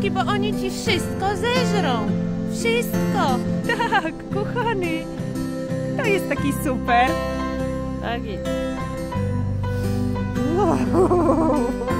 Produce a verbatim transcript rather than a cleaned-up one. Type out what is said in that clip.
ostrożności, bo oni ci wszystko zeżrą. Wszystko. Tak, kochany. To jest taki super. Tak jest. Wow.